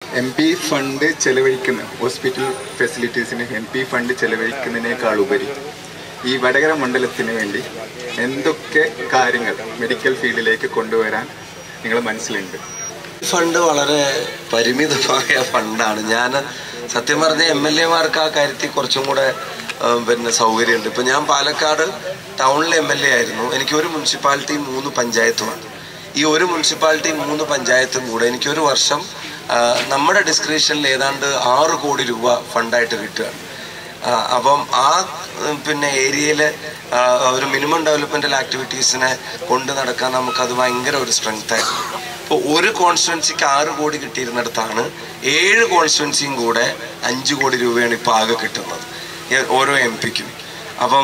MP fund ചെലവഴിക്കുന്ന hospital ഫെസിലിറ്റീസിന് MP fund ചെലവഴിക്കുന്നതിനേക്കാളുപരി ഈ വടകര മണ്ഡലത്തിന് വേണ്ടി എന്തൊക്കെ കാര്യങ്ങൾ മെഡിക്കൽ ഫീൽഡിലേക്ക് കൊണ്ടുവരാൻ നിങ്ങൾ മനസ്സിലുണ്ട്? ഫണ്ട് വളരെ പരിമിതമായ ഫണ്ടാണ്. ഞാൻ സത്യം പറഞ്ഞ MLA-മാർക്ക് ആ കാര്യത്തിൽ കുറച്ചും കൂടെ സൗകര്യമുണ്ട്. ഇപ്പം ഞാൻ പാലക്കാട് ടൗണിലെ MLA ആയിരുന്നു. എനിക്ക് ഒരു മുനിസിപ്പാലിറ്റി 3 പഞ്ചായത്തുമാണ്. ഈ ഒരു മുനിസിപ്പാലിറ്റി 3 പഞ്ചായത്തും കൂടെ എനിക്കൊരു വർഷം നമ്മുടെ ഡിസ്ക്രിപ്ഷനിൽ ഏതാണ്ട് 6 കോടി രൂപ ഫണ്ടായിട്ട് കിട്ടുകയാണ്. അപ്പം ആ ഏരിയയിൽ ഒരു മിനിമം ഡെവലപ്മെൻ്റൽ ആക്ടിവിറ്റീസിനെ കൊണ്ട് നടക്കാൻ നമുക്കത് ഭയങ്കര ഒരു സ്ട്രെങ്ത് ആയിരുന്നു. ഇപ്പോൾ ഒരു കോൺസ്റ്റിറ്റ്യുവൻസിക്ക് 6 കോടി കിട്ടിയിരുന്നിടത്താണ് 7 കോൺസ്റ്റിറ്റ്യുവൻസിയും കൂടെ 5 കോടി രൂപയാണ് ഇപ്പോൾ ആകെ കിട്ടുന്നത് ഓരോ MP-ക്കും. അപ്പം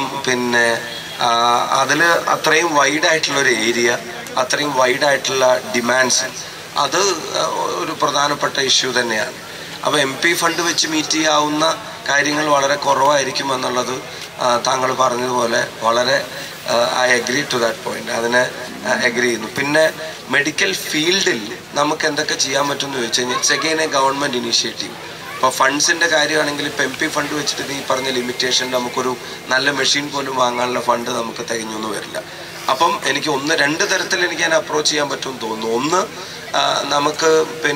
അതിൽ അത്രയും വൈഡായിട്ടുള്ളൊരു ഏരിയ, അത്രയും വൈഡായിട്ടുള്ള ഡിമാൻഡ്സ്, അത് ഒരു പ്രധാനപ്പെട്ട ഇഷ്യൂ തന്നെയാണ്. അപ്പോൾ MP ഫണ്ട് വെച്ച് മീറ്റ് ചെയ്യാവുന്ന കാര്യങ്ങൾ വളരെ കുറവായിരിക്കും എന്നുള്ളത് താങ്കൾ പറഞ്ഞതുപോലെ വളരെ I agree to that point. അതിനെ അഗ്രി ചെയ്യുന്നു. പിന്നെ മെഡിക്കൽ ഫീൽഡിൽ നമുക്ക് എന്തൊക്കെ ചെയ്യാൻ പറ്റുമെന്ന് ചോദിച്ചു കഴിഞ്ഞാൽ it's again a government initiative. ഇപ്പോൾ ഫണ്ട്സിൻ്റെ കാര്യമാണെങ്കിൽ ഇപ്പോൾ MP ഫണ്ട് വെച്ചിട്ട് ഈ പറഞ്ഞ ലിമിറ്റേഷൻ നമുക്കൊരു നല്ല മെഷീൻ പോലും വാങ്ങാനുള്ള ഫണ്ട് നമുക്ക് തികഞ്ഞൊന്നും വരില്ല. അപ്പം എനിക്ക് 2 തരത്തിൽ എനിക്ക് അതിനെ അപ്രോച്ച് ചെയ്യാൻ പറ്റുമെന്ന് തോന്നുന്നു. ഒന്ന്, നമുക്ക്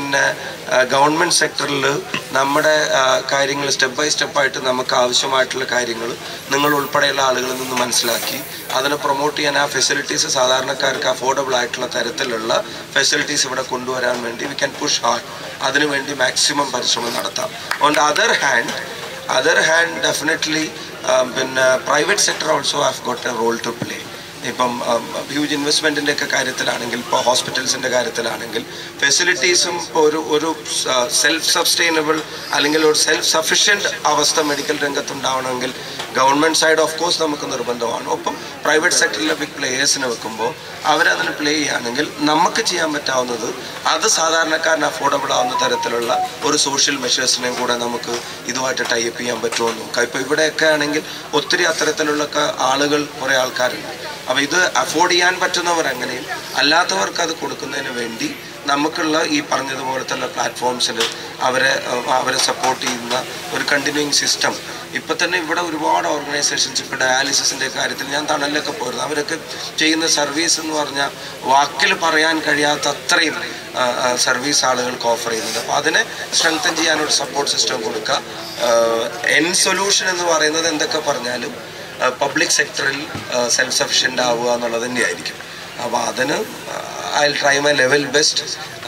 ഗവൺമെൻറ് സെക്ടറിൽ നമ്മുടെ കാര്യങ്ങൾ സ്റ്റെപ്പ് ബൈ സ്റ്റെപ്പായിട്ട് നമുക്ക് ആവശ്യമായിട്ടുള്ള കാര്യങ്ങൾ നിങ്ങൾ ഉൾപ്പെടെയുള്ള ആളുകളിൽ നിന്ന് മനസ്സിലാക്കി അതിനെ പ്രൊമോട്ട് ചെയ്യാൻ ആ ഫെസിലിറ്റീസ് സാധാരണക്കാർക്ക് അഫോർഡബിൾ ആയിട്ടുള്ള തരത്തിലുള്ള ഫെസിലിറ്റീസ് ഇവിടെ കൊണ്ടുവരാൻ വേണ്ടി വി ക്യാൻ പുഷ് ഹാർഡ്. അതിനുവേണ്ടി മാക്സിമം പരിശ്രമം നടത്താം. On the other hand definitely private sector also have got a role to play. ഇപ്പം ഹ്യൂജ് ഇൻവെസ്റ്റ്മെൻറ്റിൻ്റെ ഒക്കെ കാര്യത്തിലാണെങ്കിൽ, ഇപ്പോൾ ഹോസ്പിറ്റൽസിൻ്റെ കാര്യത്തിലാണെങ്കിൽ, ഫെസിലിറ്റീസും ഇപ്പോൾ ഒരു സെൽഫ് സസ്റ്റൈനബിൾ അല്ലെങ്കിൽ ഒരു സെൽഫ് സഫിഷ്യൻറ്റ് അവസ്ഥ മെഡിക്കൽ രംഗത്തുണ്ടാവണമെങ്കിൽ ഗവൺമെൻറ് സൈഡ് ഓഫ് കോഴ്സ് നമുക്ക് നിർബന്ധമാണ്. ഒപ്പം പ്രൈവറ്റ് സെക്ടറിലെ ബിഗ് പ്ലേയേഴ്സിനെ വെക്കുമ്പോൾ അവരതിന് പ്ലേ ചെയ്യുകയാണെങ്കിൽ നമുക്ക് ചെയ്യാൻ പറ്റാവുന്നത് അത് സാധാരണക്കാരന് അഫോർഡബിൾ ആവുന്ന തരത്തിലുള്ള ഒരു സോഷ്യൽ മെഷേഴ്സിനെയും കൂടെ നമുക്ക് ഇതുമായിട്ട് ടൈപ്പ് ചെയ്യാൻ പറ്റുമെന്ന് നോക്കാം. ഇപ്പോൾ ഇവിടെയൊക്കെ ആണെങ്കിൽ ഒത്തിരി അത്തരത്തിലുള്ള ആളുകൾ, കുറേ ആൾക്കാരുണ്ട്. അപ്പോൾ ഇത് അഫോർഡ് ചെയ്യാൻ പറ്റുന്നവർ എങ്ങനെയും അല്ലാത്തവർക്ക് അത് കൊടുക്കുന്നതിന് വേണ്ടി നമുക്കുള്ള ഈ പറഞ്ഞതുപോലത്തുള്ള പ്ലാറ്റ്ഫോംസിൽ അവരെ സപ്പോർട്ട് ചെയ്യുന്ന ഒരു കണ്ടിന്യൂയിങ് സിസ്റ്റം. ഇപ്പം തന്നെ ഇവിടെ ഒരുപാട് ഓർഗനൈസേഷൻസ്, ഇപ്പോൾ ഡയാലിസിസിൻ്റെ കാര്യത്തിൽ ഞാൻ തണലിലൊക്കെ പോയിരുന്നു. അവരൊക്കെ ചെയ്യുന്ന സർവീസ് എന്ന് പറഞ്ഞാൽ വാക്കിൽ പറയാൻ കഴിയാത്ത അത്രയും സർവീസ് ആളുകൾക്ക് ഓഫർ ചെയ്യുന്നുണ്ട്. അപ്പോൾ അതിനെ സ്ട്രെങ്തൻ ചെയ്യാനൊരു സപ്പോർട്ട് സിസ്റ്റം കൊടുക്കുക. സൊല്യൂഷൻ എന്ന് പറയുന്നത് എന്തൊക്കെ പറഞ്ഞാലും പബ്ലിക് സെക്ടറിൽ സെൽഫ് സഫിഷ്യൻ്റ് ആവുക എന്നുള്ളത് തന്നെയായിരിക്കും. അപ്പോൾ അതിന് I will try my level best.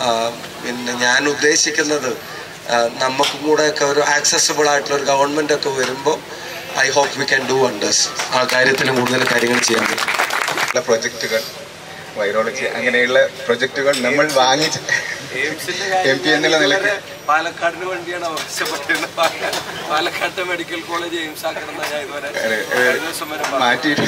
ഞാൻ ഉദ്ദേശിക്കുന്നത് നമുക്കും കൂടെയൊക്കെ ഒരു ആക്സസിബിൾ ആയിട്ടുള്ള ഒരു ഗവൺമെൻറ് ഒക്കെ വരുമ്പോൾ I hope we can do wonders. ആ കാര്യത്തിലും കൂടുതൽ കാര്യങ്ങൾ ചെയ്യാൻ പറ്റും. പ്രൊജക്റ്റുകൾ, വൈറോളജി, അങ്ങനെയുള്ള പ്രൊജക്റ്റുകൾ നമ്മൾ വാങ്ങിച്ച് MP എന്നുള്ള നിലയ്ക്ക് പാലക്കാടിന് വേണ്ടിയാണ് ആവശ്യപ്പെട്ടിരുന്നത്. പാലക്കാട്ടെ മെഡിക്കൽ കോളേജ് എയിംസ് ആക്കണമെന്ന് ഞാൻ ഇതുവരെ മാറ്റിയിട്ട്.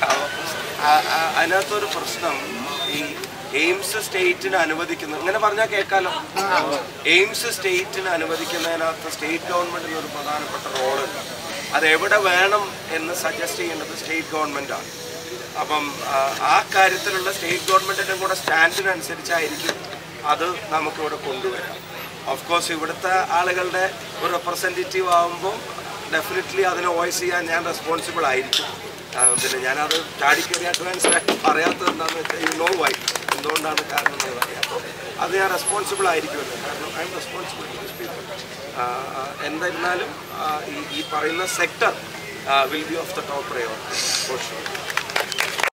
അതിനകത്തൊരു പ്രശ്നം, ഈ എയിംസ് സ്റ്റേറ്റിന് അനുവദിക്കുന്നത്, ഇങ്ങനെ പറഞ്ഞാൽ കേൾക്കാലോ, എയിംസ് സ്റ്റേറ്റിന് അനുവദിക്കുന്നതിനകത്ത് സ്റ്റേറ്റ് ഗവൺമെൻറ്റിന് ഒരു പ്രധാനപ്പെട്ട റോളുണ്ട്. അതെവിടെ വേണം എന്ന് സജസ്റ്റ് ചെയ്യേണ്ടത് സ്റ്റേറ്റ് ഗവൺമെൻറ്റാണ്. അപ്പം ആ കാര്യത്തിലുള്ള സ്റ്റേറ്റ് ഗവൺമെൻറ്റിൻ്റെ കൂടെ സ്റ്റാൻഡിനനുസരിച്ചായിരിക്കും അത് നമുക്കിവിടെ കൊണ്ടുവരാം. ഓഫ് കോഴ്സ് ഇവിടുത്തെ ആളുകളുടെ ഒരു റെപ്രസെൻറ്റേറ്റീവ് ആകുമ്പോൾ ഡെഫിനറ്റ്ലി അതിനെ വോയിസ് ചെയ്യാൻ ഞാൻ റെസ്പോൺസിബിൾ ആയിരിക്കും. ഞാനത് ചാടിക്കറി അഡ്വാൻസ്ഡ് ആയിട്ട് പറയാത്തത് എന്താണെന്ന് വെച്ചാൽ വൈ എന്തുകൊണ്ടാണ് കാരണം എന്നുള്ളത് അറിയാം. അപ്പോൾ അത് ഞാൻ റെസ്പോൺസിബിൾ ആയിരിക്കുമല്ലോ, കാരണം I'm responsible to this people. എന്തായിരുന്നാലും ഈ പറയുന്ന sector will be of the top priority for sure.